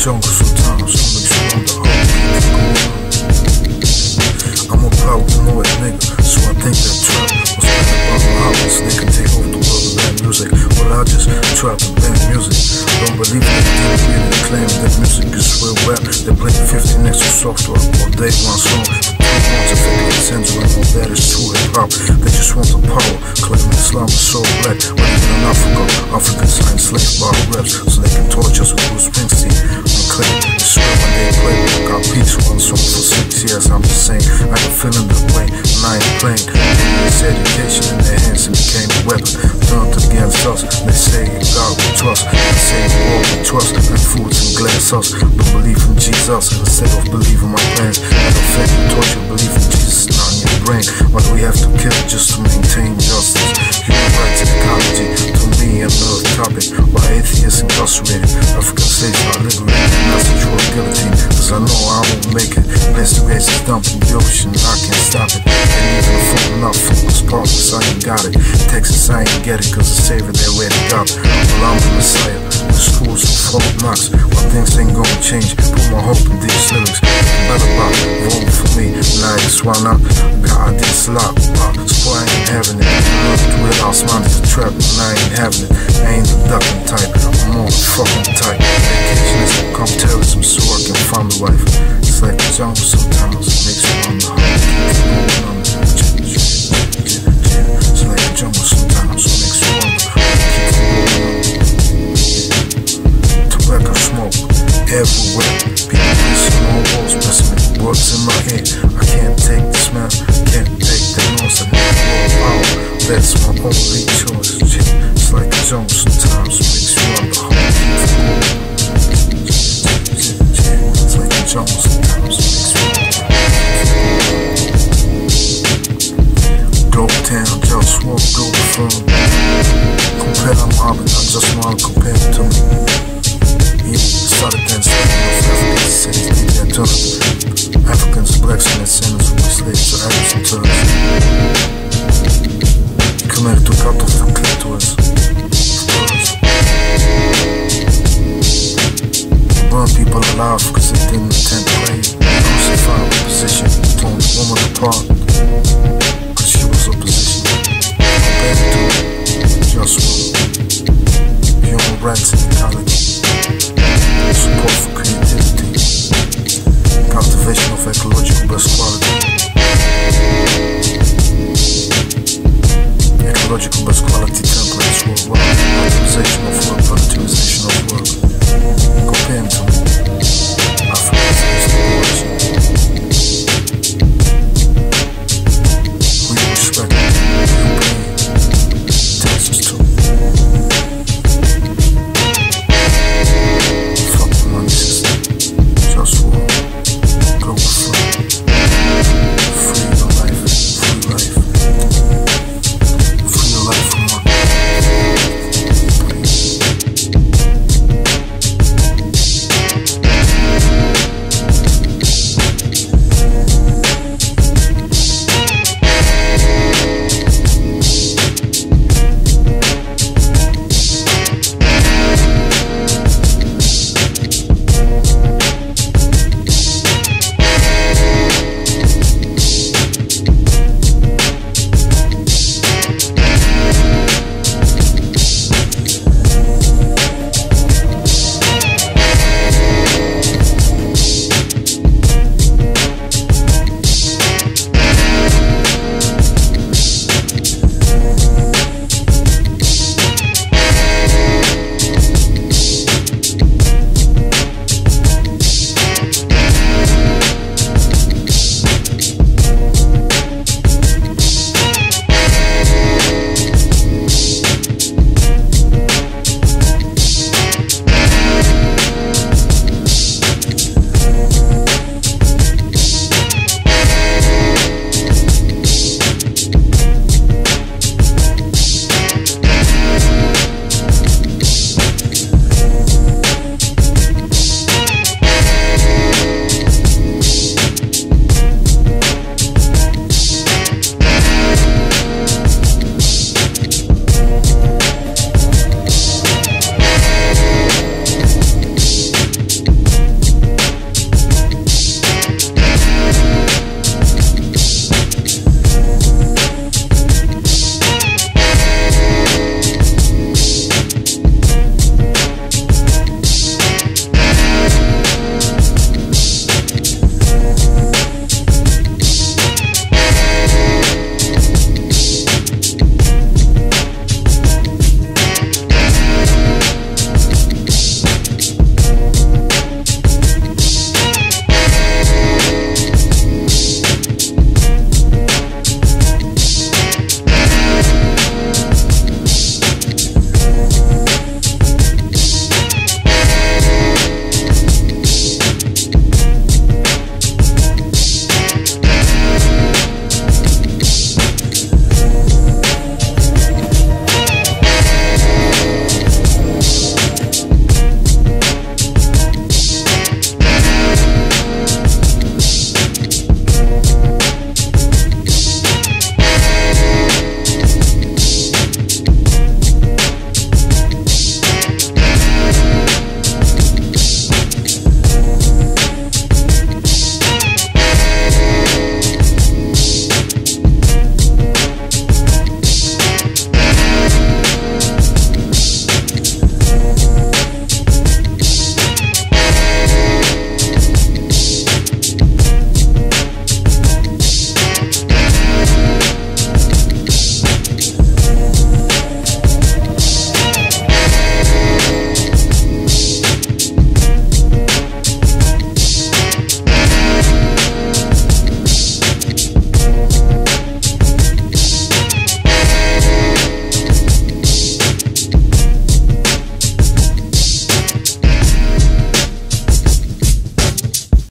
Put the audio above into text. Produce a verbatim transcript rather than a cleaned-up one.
jungle sometimes, so make sure I'm the whole. I'm a paranoid nigga, so I think that trap was made about my house. They can take over the world with bad music. Well, I just trap and bad music. Don't believe that they really claim that music is real rap. They play fifty next to soft rock all day, one song. To fifty cents when all that is true hip hop. They just want the power, claiming Islam is so black. But even in Africa, Africans are enslaved by raps, so they can torture us with Bruce Springsteen. I'm clear, it's swear when they play. Got peace one song for six years. I'm just saying, I can feel in the way, and I ain't playing. It's education in their hands and became a weapon. Turned against us. They say in God we trust. They say in war we trust. And foods and glass us. Don't believe in Jesus instead of believing my plans. I don't fake and torture. Believe in Jesus, not in your brain. Why do we have to kill just to maintain justice? Human rights and ecology, to me, another topic. Why atheists incarcerated? African slaves are liberated. Not a true guillotine, cause I know I won't make it. Place the race is dumped in the ocean, I can't stop it. And even if I'm not focused, partners, I ain't got it. Texas, I ain't get it, cause the savior they already got it. Well, I'm the Messiah, the schools of folk knocks. While things ain't gonna change, put my hope in these lyrics. Better about vote for me. Nah, it's why not. God, this lot, uh, so I ain't having it. Look through it, I'll smile to the trap, and I ain't having it. I ain't the ducking type, I'm more the fucking type. Vacationist will come terrorism so I can find my wife. It's like the jungle sometimes, it makes me wonder how it keeps going on. It's like the jungle sometimes, it makes me wonder how it keeps going on. Tobacco smoke everywhere. People pissing on walls, messing with words in my head. I can't take the smell, can't take the noise. I need more power, that's my only choice. It's like the jungle sometimes, it makes you wonder how it keeps going. It's like the jungle sometimes, it makes you wonder how it keeps going. Globetown, JustWar, Globalfirm. Compare I'm mobbing, I just wanna compare it to me. Yeah, started dancing off African cities, did that turn. Africans, blacks, and their sinners who were slaves to Arabs and Turks. Committed to cut off the clitoris. Burn people alive because they didn't attend prayer. Crucified opposition, torn the woman apart because she was opposition. Compared to JustWar, human rights and ecology. Support for creativity, cultivation of ecological best quality, ecological best quality templates worldwide, optimization of work, productivization of work. Compare them to me.